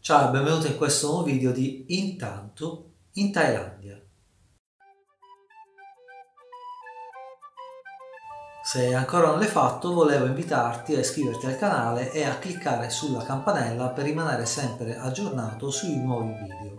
Ciao e benvenuto in questo nuovo video di Intanto in Thailandia. Se ancora non l'hai fatto, volevo invitarti a iscriverti al canale e a cliccare sulla campanella per rimanere sempre aggiornato sui nuovi video.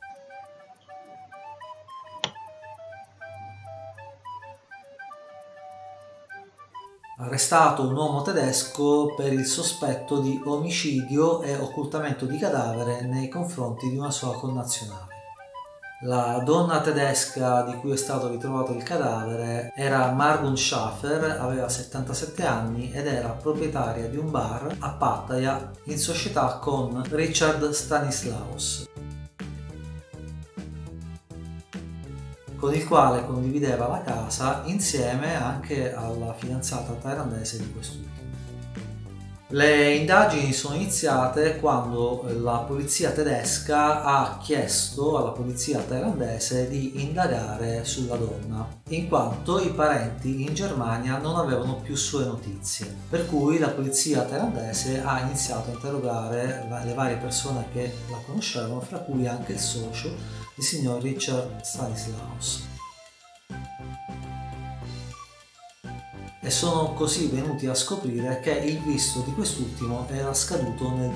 Arrestato un uomo tedesco per il sospetto di omicidio e occultamento di cadavere nei confronti di una sua connazionale. La donna tedesca di cui è stato ritrovato il cadavere era Margun Schaffer, aveva 77 anni ed era proprietaria di un bar a Pattaya in società con Richard Stanislaus, con il quale condivideva la casa insieme anche alla fidanzata thailandese di quest'ultimo. Le indagini sono iniziate quando la polizia tedesca ha chiesto alla polizia thailandese di indagare sulla donna, in quanto i parenti in Germania non avevano più sue notizie, per cui la polizia thailandese ha iniziato a interrogare le varie persone che la conoscevano, fra cui anche il socio, il signor Richard Stanislaus. E sono così venuti a scoprire che il visto di quest'ultimo era scaduto nel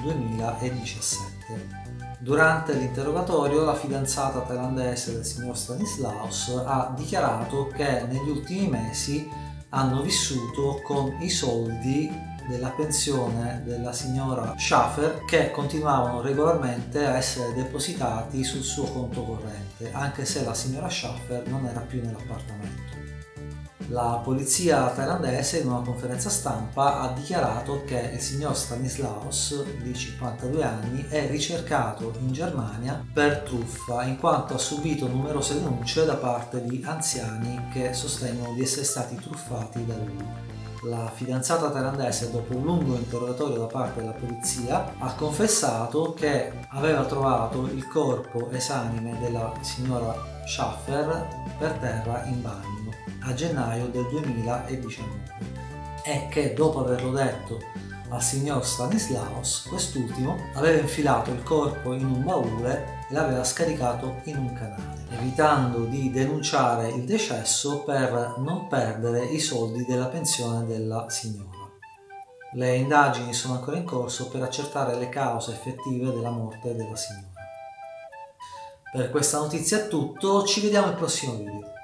2017. Durante l'interrogatorio la fidanzata thailandese del signor Stanislaus ha dichiarato che negli ultimi mesi hanno vissuto con i soldi della pensione della signora Schaffer, che continuavano regolarmente a essere depositati sul suo conto corrente, anche se la signora Schaffer non era più nell'appartamento. La polizia thailandese in una conferenza stampa ha dichiarato che il signor Stanislaus, di 52 anni, è ricercato in Germania per truffa, in quanto ha subito numerose denunce da parte di anziani che sostengono di essere stati truffati da lui. La fidanzata thailandese, dopo un lungo interrogatorio da parte della polizia, ha confessato che aveva trovato il corpo esanime della signora Schaffer per terra in bagno a gennaio del 2019 e che dopo averlo detto al signor Stanislaus, quest'ultimo aveva infilato il corpo in un baule e l'aveva scaricato in un canale, evitando di denunciare il decesso per non perdere i soldi della pensione della signora. Le indagini sono ancora in corso per accertare le cause effettive della morte della signora. Per questa notizia è tutto, ci vediamo al prossimo video.